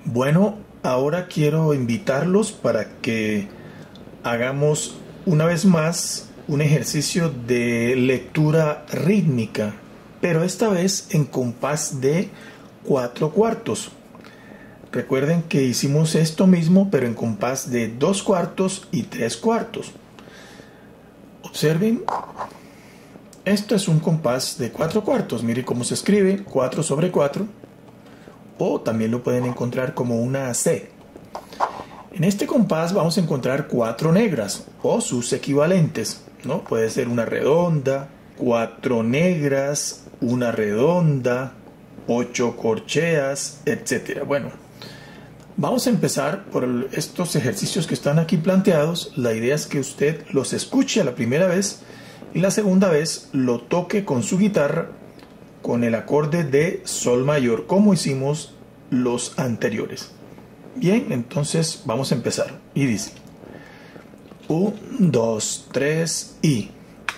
Bueno, ahora quiero invitarlos para que hagamos una vez más un ejercicio de lectura rítmica, pero esta vez en compás de 4/4. Recuerden que hicimos esto mismo, pero en compás de 2/4 y 3/4. Observen, esto es un compás de 4/4. Mire cómo se escribe, 4/4. O también lo pueden encontrar como una C. En este compás vamos a encontrar 4 negras o sus equivalentes, ¿no? Puede ser una redonda, 4 negras, una redonda, 8 corcheas, etc. Bueno, vamos a empezar por estos ejercicios que están aquí planteados. La idea es que usted los escuche a la primera vez y la segunda vez lo toque con su guitarra con el acorde de sol mayor, como hicimos los anteriores. Bien, entonces vamos a empezar. Y dice 1, 2, 3 y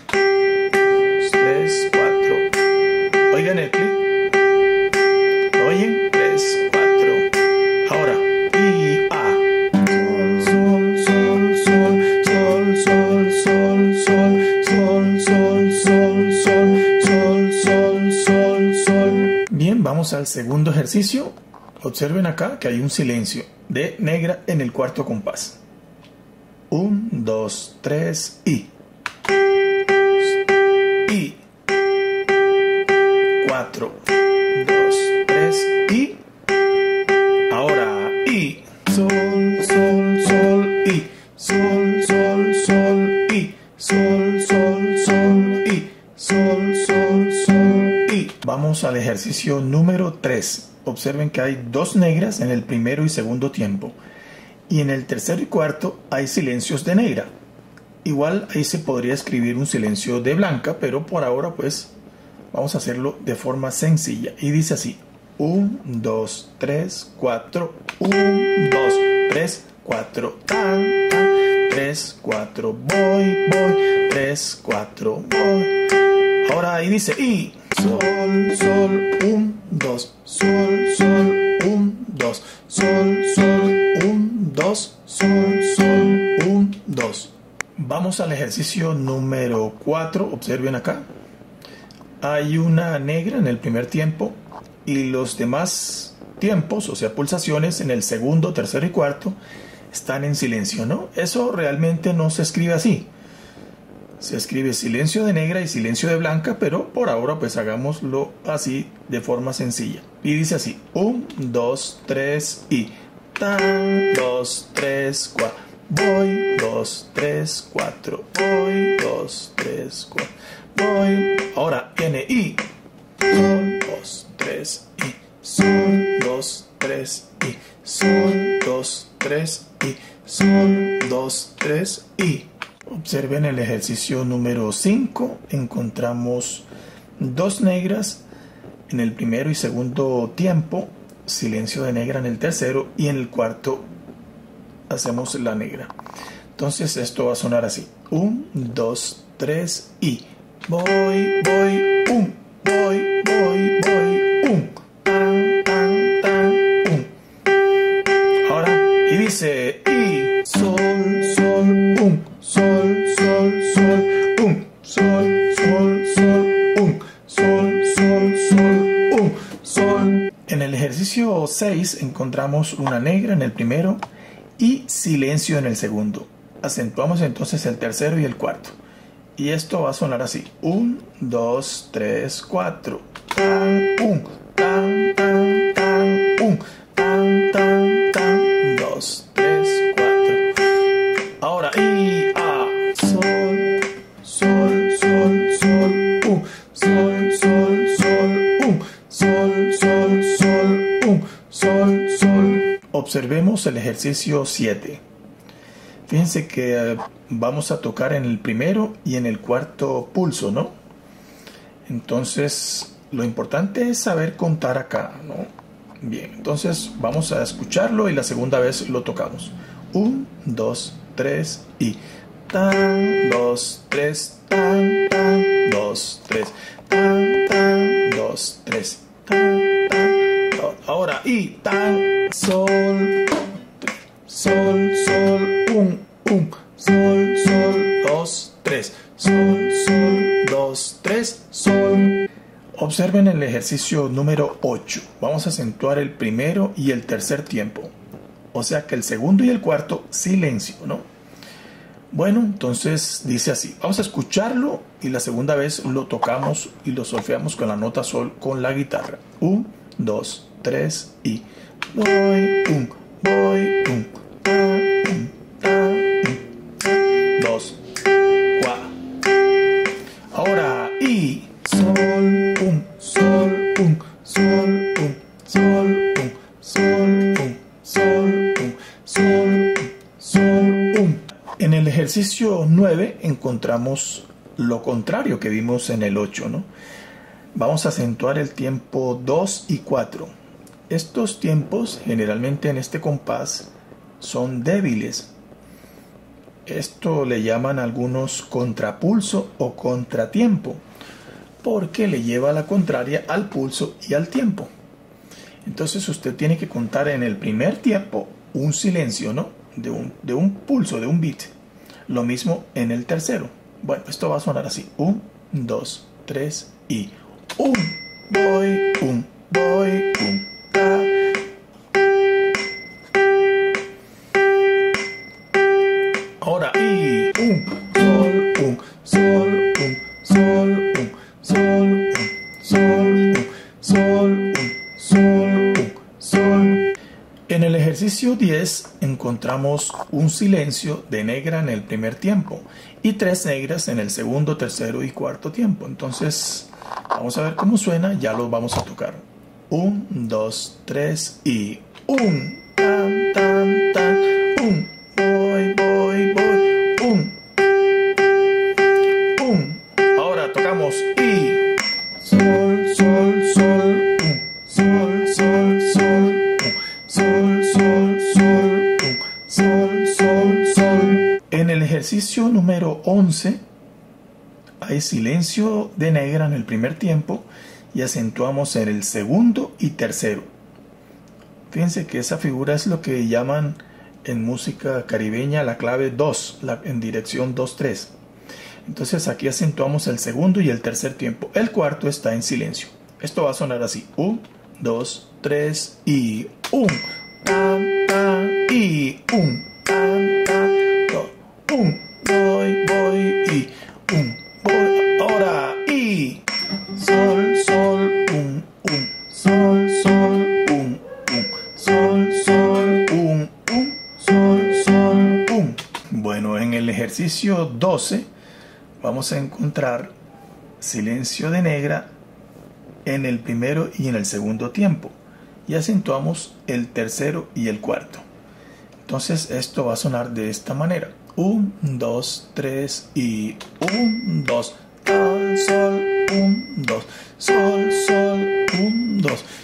3, 4. Oigan el clic. Oyen, 3, 4. Ahora, y A. Sol, sol, sol, sol, sol, sol, sol, sol, sol, sol, sol, sol, sol, sol. Bien, vamos al segundo ejercicio. Observen acá que hay un silencio de negra en el cuarto compás. 1, 2, 3 y 4, 2, 3 y ahora y sol, sol, sol y sol, sol, sol y sol, sol, sol y sol, sol, sol y vamos al ejercicio número 3. Observen que hay 2 negras en el primero y segundo tiempo. Y en el tercero y cuarto hay silencios de negra. Igual ahí se podría escribir un silencio de blanca, pero por ahora pues vamos a hacerlo de forma sencilla. Y dice así: 1, 2, 3, 4. 1, 2, 3, 4. Tan, tan. 3, 4. Voy, voy. 3, 4. Voy. Ahora ahí dice y sol, sol, 1, 2, sol, sol, 1, 2, sol, sol, 1, 2, sol, sol, 1, 2. Vamos al ejercicio número 4. Observen acá. Hay una negra en el primer tiempo y los demás tiempos, o sea, pulsaciones en el segundo, tercero y cuarto, están en silencio, ¿no? Eso realmente no se escribe así. Se escribe silencio de negra y silencio de blanca, pero por ahora pues hagámoslo así de forma sencilla. Y dice así: 1, 2, 3 y tan, 2, 3, 4. Voy, 2, 3, 4. Voy, 2, 3, 4. Voy. Ahora viene y sol, 2, 3 y sol, 2, 3 y sol, 2, 3 y sol, 2, 3 y observen el ejercicio número 5. Encontramos 2 negras en el primero y segundo tiempo, silencio de negra en el tercero y en el cuarto hacemos la negra. Entonces esto va a sonar así: 1, 2, 3 y voy, voy, 1, voy, voy, voy, 1, tan, tan, tan, 1. Ahora, y dice y sol, sol, 1, sol, sol, sol, 1, sol, sol, sol, 1, sol, sol, sol, 1, sol. En el ejercicio 6 encontramos una negra en el primero y silencio en el segundo. Acentuamos entonces el tercero y el cuarto. Y esto va a sonar así: 1, 2, 3, 4. Tan, 1, tan, tan, tan, 1, tan, tan, tan, 2, 3, 4. Ahora y a sol, sol, sol, sol, 1, sol, sol, sol, 1, sol, sol, sol, 1, sol, sol. Observemos el ejercicio 7. Fíjense que vamos a tocar en el primero y en el cuarto pulso, ¿no? Entonces, lo importante es saber contar acá, ¿no? Bien, entonces vamos a escucharlo y la segunda vez lo tocamos. 1, 2, 3 y tan, 2, 3, tan, tan, 2, 3, tan, tan, 2, 3, tan, tan. Ahora y tan, sol, sol, sol, sol, sol, 2, 3, sol, sol, 2, 3, sol. Observen el ejercicio número 8. Vamos a acentuar el primero y el tercer tiempo. O sea que el segundo y el cuarto, silencio, ¿no? Bueno, entonces dice así. Vamos a escucharlo y la segunda vez lo tocamos y lo solfeamos con la nota sol con la guitarra. 1, 2, 3 y voy, voy, dos, cuatro. Ahora y sol, sol, sol, sol, sol, sol, sol, sol. En el ejercicio 9 encontramos lo contrario que vimos en el 8, ¿no? Vamos a acentuar el tiempo 2 y 4. Estos tiempos generalmente en este compás son débiles. Esto le llaman algunos contrapulso o contratiempo, porque le lleva la contraria al pulso y al tiempo. Entonces usted tiene que contar en el primer tiempo un silencio, ¿no? De un pulso, de un beat. Lo mismo en el tercero. Bueno, esto va a sonar así. 1, 2, 3 y 1, voy, voy, ta. Ahora y sol, sol, sol, sol, sol, sol, sol, sol. En el ejercicio 10 encontramos un silencio de negra en el primer tiempo y 3 negras en el segundo, tercero y cuarto tiempo. Entonces vamos a ver cómo suena, ya lo vamos a tocar. 1, 2, 3 y 1, tan, tan, tan, 1, voy, voy, voy, 1. Ahora tocamos y sol, sol, sol, sol, sol, sol, sol, sol, sol, sol, sol, sol. En el ejercicio número 11 hay silencio de negra en el primer tiempo y acentuamos en el segundo y tercero. Fíjense que esa figura es lo que llaman en música caribeña la clave 2, en dirección 2-3. Entonces aquí acentuamos el segundo y el tercer tiempo. El cuarto está en silencio. Esto va a sonar así. 1, 2, 3 y 1. Tan, tan, y 1. Tan, tan, 2. 1. Voy, voy y 1. Voy. Ahora y sol, sol, 1, 1. Sol, sol, 1, 1. Sol, sol, 1, 1. Sol, sol, 1. Bueno, en el ejercicio 12 vamos a encontrar silencio de negra en el primero y en el segundo tiempo y acentuamos el tercero y el cuarto. Entonces esto va a sonar de esta manera. 1, 2, 3 y 1, 2, sol, sol, 1, 2, sol, sol, 1, 2,